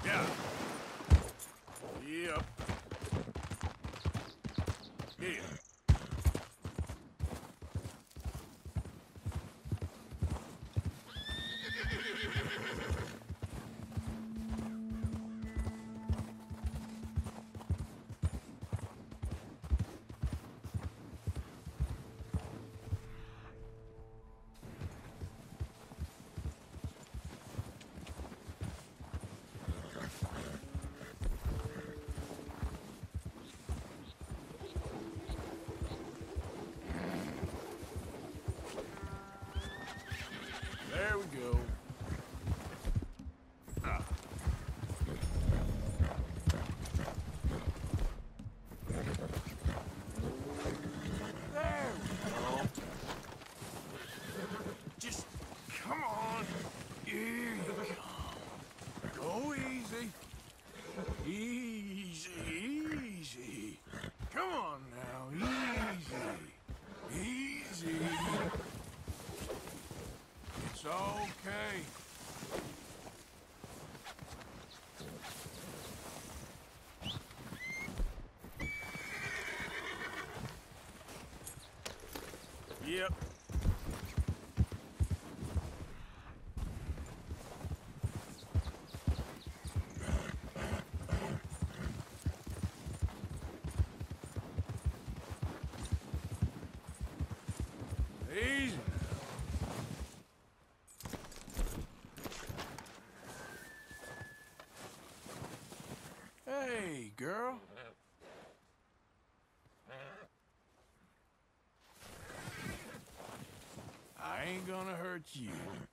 Yeah. Yep. Yeah. There we go. Ah. There we go. Just come on. Here you come. Go easy. Easy, easy. Come on now. Easy. Easy. It's okay. Yep. Easy. Hey, girl. I ain't gonna hurt you.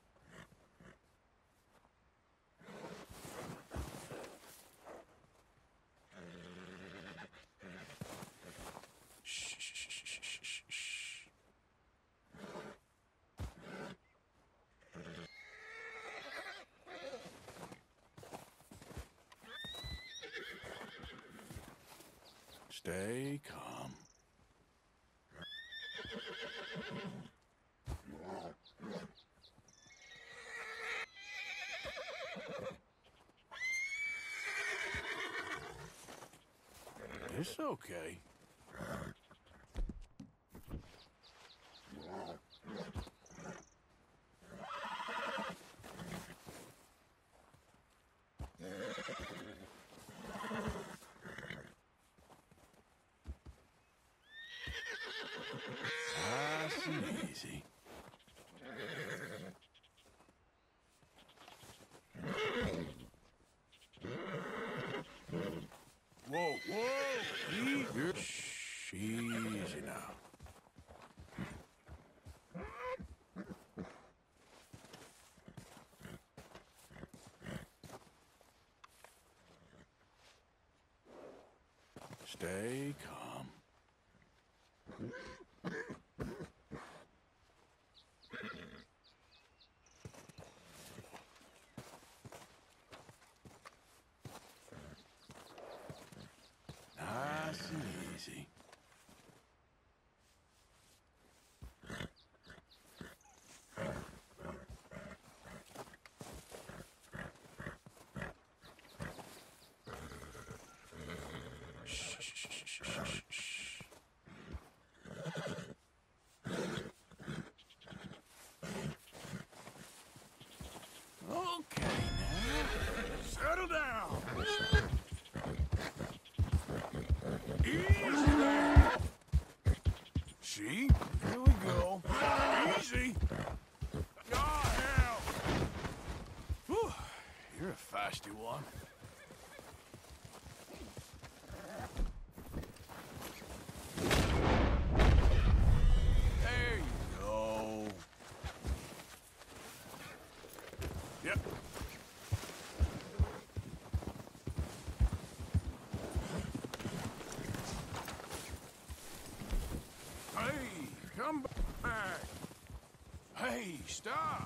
Shh, shh, shh, shh, shh, shh. Stay calm. It's okay. Nice and easy. Whoa, whoa! Shh, easy now. Stay calm. Nice and easy. Shh, shh, shh, shh, shh, shh. Okay, now. Settle down. Easy there. See? Here we go. Easy. Oh, hell. Whew. You're a feisty one. There you go. Yep. Hey, come back. Hey, stop.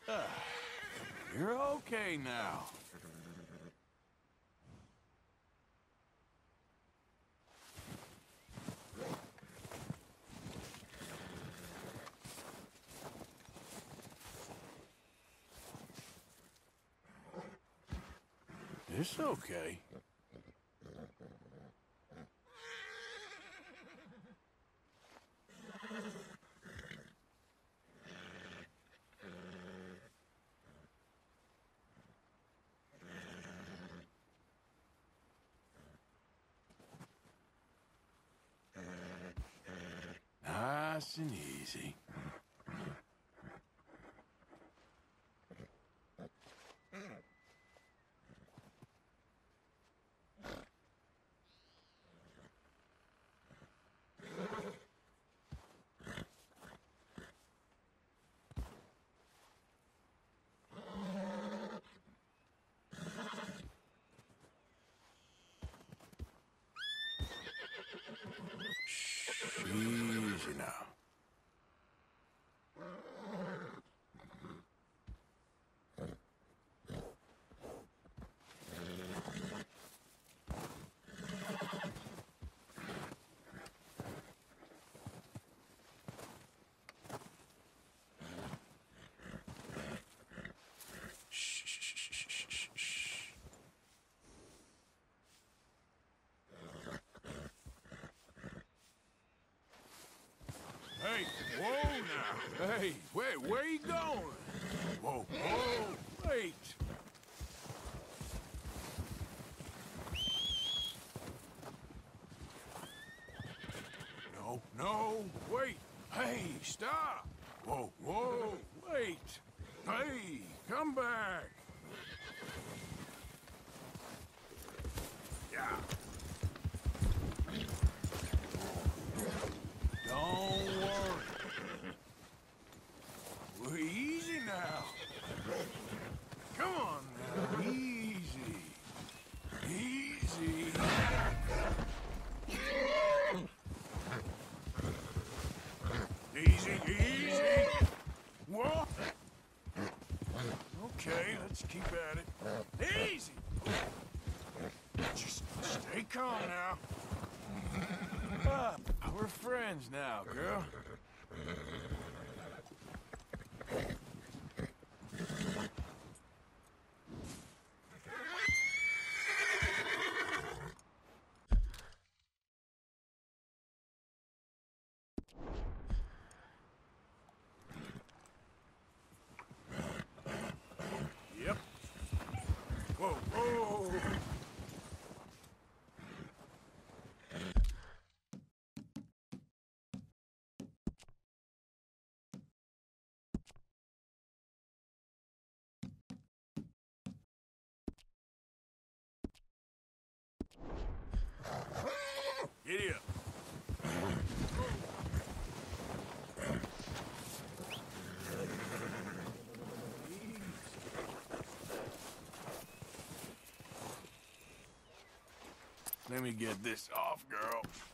You're okay now. It's okay. Nice and easy. Easy now. Hey, whoa now. Hey, wait, where you going? Whoa, whoa, wait. No, no, wait. Hey, stop. Whoa, whoa, wait. Hey, come back. Yeah. Don't worry. We're easy now. Come on now, easy. Easy. Easy, easy. Whoa. Okay, let's keep at it. Easy. Just stay calm now. Ah, we're friends now, girl. Yep. Whoa, whoa. Giddy up. Let me get this off, girl.